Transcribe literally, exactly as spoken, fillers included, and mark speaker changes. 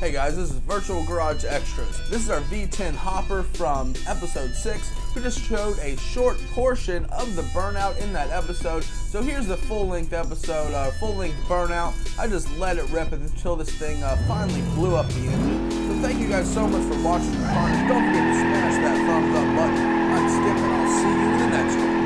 Speaker 1: Hey guys, this is Virtual Garage Extras. This is our V ten hopper from episode six. We just showed a short portion of the Burnout in that episode. So here's the full-length episode, uh, full-length Burnout. I just let it rip until this thing uh, finally blew up the engine. So thank you guys so much for watching the carnage. Don't forget to smash that thumbs up button. I'm Skip, and I'll see you in the next one.